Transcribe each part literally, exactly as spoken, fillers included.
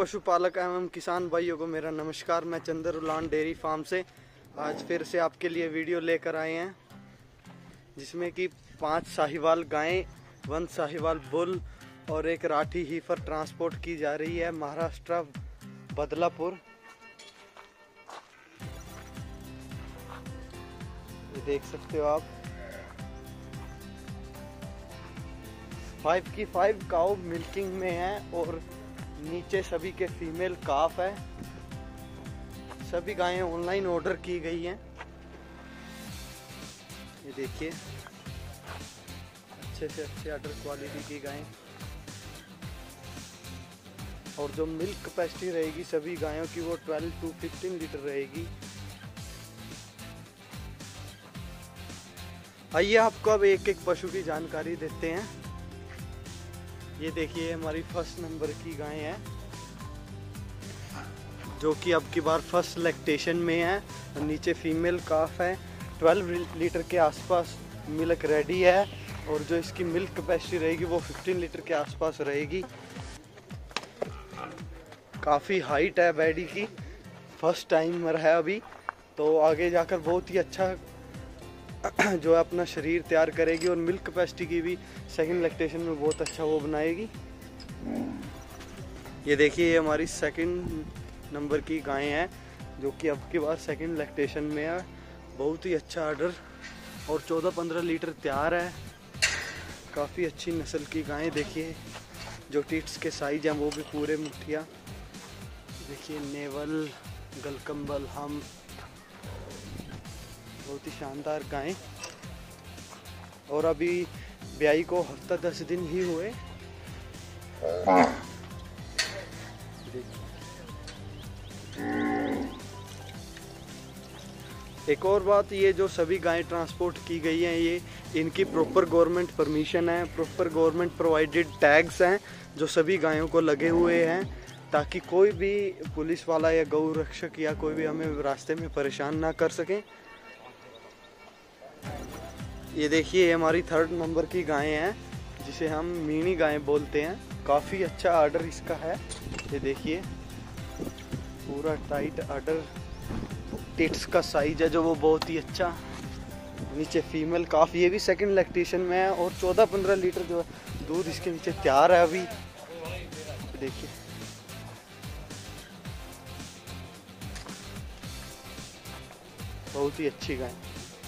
पशुपालक एवं किसान भाइयों को मेरा नमस्कार। मैं चंदर उलान डेयरी फार्म से आज फिर से आपके लिए वीडियो लेकर आए हैं, जिसमें कि पांच साहिवाल गायें, वन साहिवाल बुल और एक राठी हीफर ट्रांसपोर्ट की जा रही है महाराष्ट्र बदलापुर। ये देख सकते हो आप, फाइव की फाइव काउ मिल्किंग में है और नीचे सभी के फीमेल काफ है। सभी गायें ऑनलाइन ऑर्डर की गई हैं। ये देखिए, अच्छे से अच्छे ऑर्डर क्वालिटी की गायें, और जो मिल्क कैपेसिटी रहेगी सभी गायों की वो ट्वेल्व टू फिफ्टीन लीटर रहेगी। आइए आपको अब एक एक पशु की जानकारी देते हैं। ये देखिए, हमारी फर्स्ट नंबर की गाय है, जो कि अब की बार फर्स्ट लैक्टेशन में है। और नीचे फीमेल काफ है, ट्वेल्व लीटर के आसपास मिल्क रेडी है, और जो इसकी मिल्क कैपेसिटी रहेगी वो फिफ्टीन लीटर के आसपास रहेगी। काफ़ी हाइट है बैडी की, फर्स्ट टाइमर है अभी, तो आगे जाकर बहुत ही अच्छा जो है अपना शरीर तैयार करेगी, और मिल्क कैपेसिटी की भी सेकंड लैक्टेशन में बहुत अच्छा वो बनाएगी। ये देखिए, ये हमारी सेकंड नंबर की गायें हैं, जो कि अब की बार सेकंड लैक्टेशन में है। बहुत ही अच्छा ऑर्डर और चौदह पंद्रह लीटर तैयार है। काफ़ी अच्छी नस्ल की गायें। देखिए, जो टीट्स के साइज हैं वो भी पूरे मुठिया। देखिए, नेवल, गलकम्बल, हम, बहुत ही शानदार गायें। और अभी ब्याई को हफ्ता दस दिन ही हुए। एक और बात, ये जो सभी गायें ट्रांसपोर्ट की गई हैं, ये इनकी प्रॉपर गवर्नमेंट परमिशन है, प्रॉपर गवर्नमेंट प्रोवाइडेड टैग्स हैं जो सभी गायों को लगे हुए हैं, ताकि कोई भी पुलिस वाला या गौ रक्षक या कोई भी हमें रास्ते में परेशान ना कर सकें। ये देखिए, ये हमारी थर्ड नंबर की गायें हैं, जिसे हम मीनी गायें बोलते हैं। काफ़ी अच्छा आर्डर इसका है। ये देखिए, पूरा टाइट आर्डर। टिट्स का साइज है जो वो बहुत ही अच्छा। नीचे फीमेल काफ़ी, ये भी सेकंड लैक्टेशन में है, और चौदह पंद्रह लीटर जो है दूध इसके नीचे तैयार है अभी। देखिए, बहुत ही अच्छी गाय।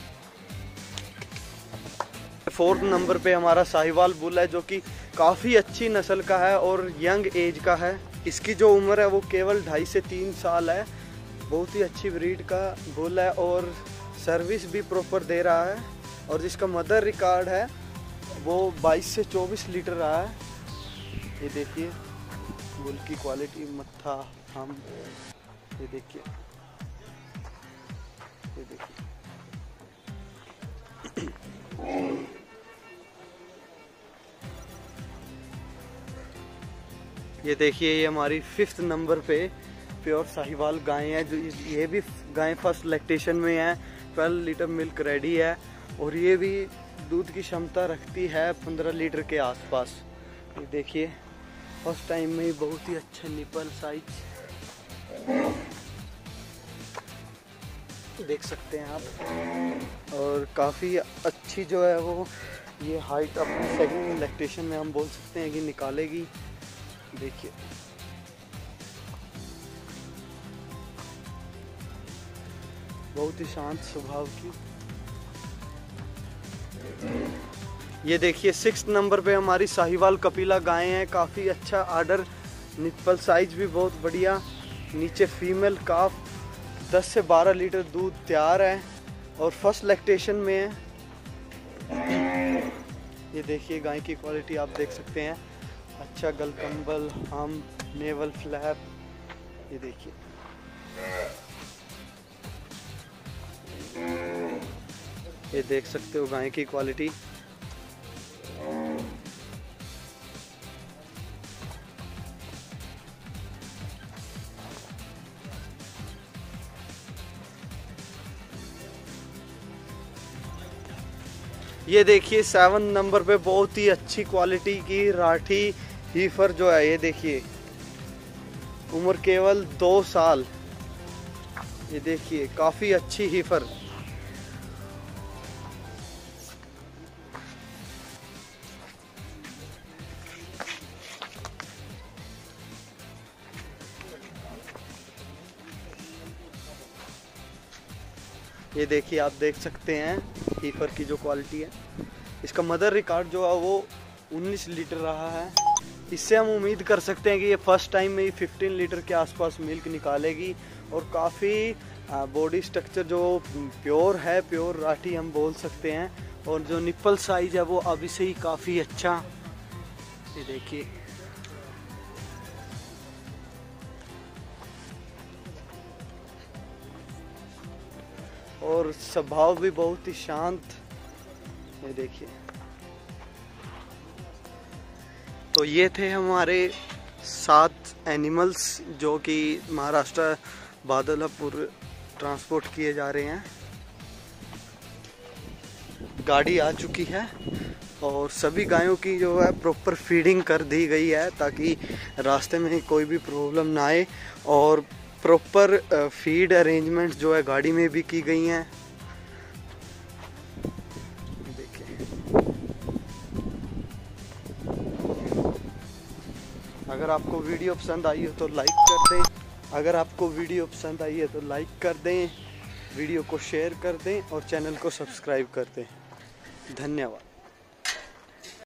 फोर्थ नंबर पे हमारा साहिवाल बुल है, जो कि काफ़ी अच्छी नस्ल का है और यंग एज का है। इसकी जो उम्र है वो केवल ढाई से तीन साल है। बहुत ही अच्छी ब्रीड का बुल है और सर्विस भी प्रॉपर दे रहा है। और जिसका मदर रिकॉर्ड है वो बाईस से चौबीस लीटर रहा है। ये देखिए, बुल की क्वालिटी, मत्था, हम, ये देखिए, ये देखिए। ये देखिए, ये हमारी फिफ्थ नंबर पे प्योर साहिवाल गायें हैं, जो ये भी गायें फर्स्ट लैक्टेशन में है। ट्वेल्व लीटर मिल्क रेडी है, और ये भी दूध की क्षमता रखती है पंद्रह लीटर के आसपास। ये देखिए, फर्स्ट टाइम में ही बहुत ही अच्छे निपल साइज देख सकते हैं आप, और काफ़ी अच्छी जो है वो ये हाइट अपनी सेकंड लैक्टेशन में हम बोल सकते हैं कि निकालेगी। देखिए, बहुत ही शांत स्वभाव की। ये देखिए, सिक्स नंबर पे हमारी साहिवाल कपिला गायें हैं। काफ़ी अच्छा आर्डर, निप्पल साइज भी बहुत बढ़िया। नीचे फीमेल काफ, दस से बारह लीटर दूध तैयार है और फर्स्ट लैक्टेशन में है। ये देखिए, गाय की क्वालिटी आप देख सकते हैं। अच्छा गलकम्बल, हम, नेवल फ्लैप। ये देखिए, ये देख सकते हो गाय की क्वालिटी। ये देखिए, सेवन नंबर पे बहुत ही अच्छी क्वालिटी की राठी हीफर जो है, ये देखिए, उम्र केवल दो साल। ये देखिए काफी अच्छी हीफर। ये देखिए आप देख सकते हैं हीफर की जो क्वालिटी है। इसका मदर रिकॉर्ड जो है वो उन्नीस लीटर रहा है। इससे हम उम्मीद कर सकते हैं कि ये फर्स्ट टाइम में ही पंद्रह लीटर के आसपास मिल्क निकालेगी। और काफ़ी बॉडी स्ट्रक्चर जो प्योर है, प्योर राठी हम बोल सकते हैं। और जो निप्पल साइज है वो अभी से ही काफ़ी अच्छा। ये देखिए और स्वभाव भी बहुत ही शांत। ये देखिए। तो ये थे हमारे सात एनिमल्स जो कि महाराष्ट्र बादलापुर ट्रांसपोर्ट किए जा रहे हैं। गाड़ी आ चुकी है और सभी गायों की जो है प्रॉपर फीडिंग कर दी गई है ताकि रास्ते में कोई भी प्रॉब्लम ना आए। और प्रॉपर फीड अरेंजमेंट जो है गाड़ी में भी की गई हैं। देखिए अगर आपको वीडियो पसंद आई हो तो लाइक कर दें। अगर आपको वीडियो पसंद आई है तो लाइक कर दें, वीडियो को शेयर कर दें और चैनल को सब्सक्राइब कर दें। धन्यवाद।